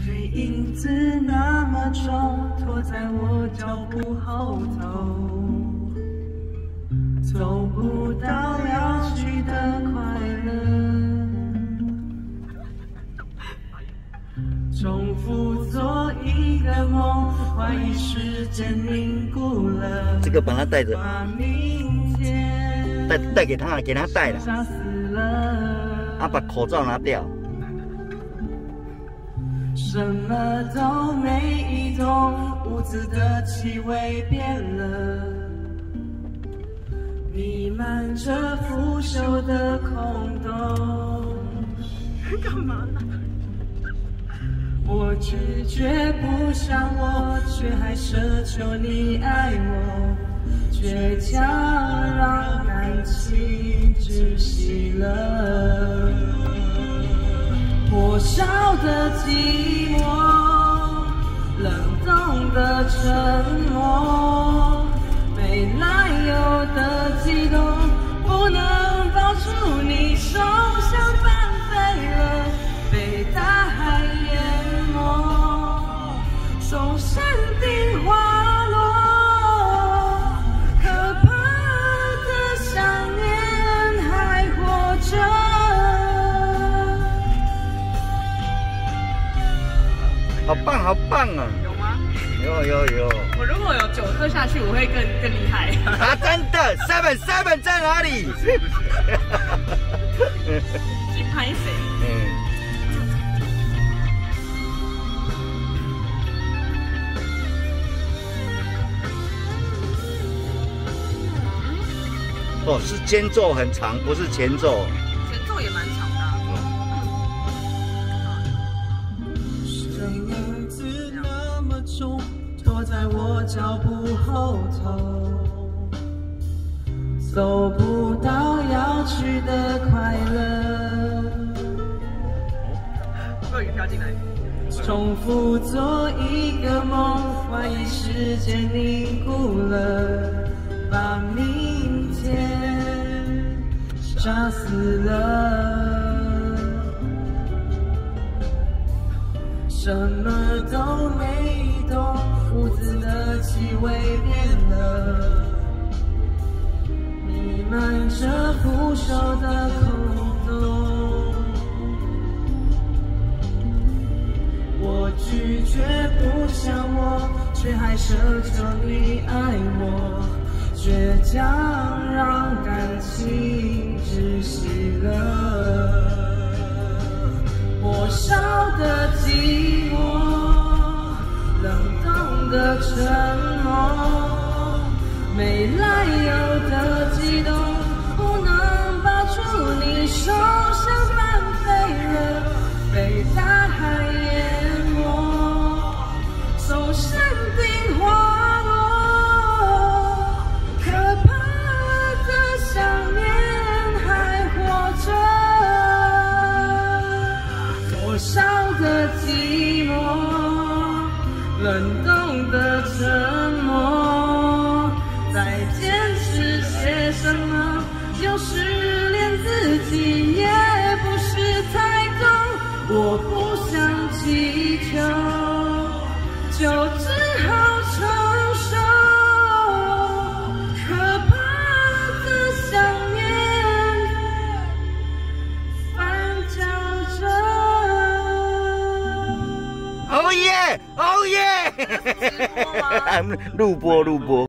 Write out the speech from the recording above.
黑影子那么重，拖在我脚步后头，走不到要去的快乐。重复做一个梦，怀疑时间凝固了。 这个把它带着， 把明天带给他，给他带了。 杀死了。 啊，把口罩拿掉。 什么都没移动，屋子的气味变了，弥漫着腐朽的空洞。干嘛？我拒绝不想我，却还奢求你爱我，倔强让感情窒息了。 火烧的寂寞，冷冻的沉默，没来由的激动，不能抱住你，手像翻飞了，被大海淹没，从山顶滑落，可怕的想念还活着。 好棒，好棒啊！ 有吗？ 有。 我如果有9喝下去，我会更厉害。 啊，真的 ，7在哪里？ 金拍谁？ 哦，是间奏很长，不是前奏。 前奏也蛮长的、啊。 拖在我脚步后头，走不到要去的快乐。 落雨飘进来。 重复做一个梦，怀疑时间凝固了，把明天杀死了，什么都没动。 屋子的气味变了，弥漫着腐朽的空洞。我拒绝不想我，却还奢求你爱我，倔强让感情窒息了，火烧的寂寞。 冷冻的沉默，没来由的激动，不能抱住你，手像翻飞了，被大海淹没，从山顶滑落，可怕的想念还活着，火烧的寂寞。 冷冻的沉默，在坚持些什么？有时连自己也不是太懂。我不想祈求，就只好承受。可怕的想念，翻搅着。 哦耶！哦耶！录播。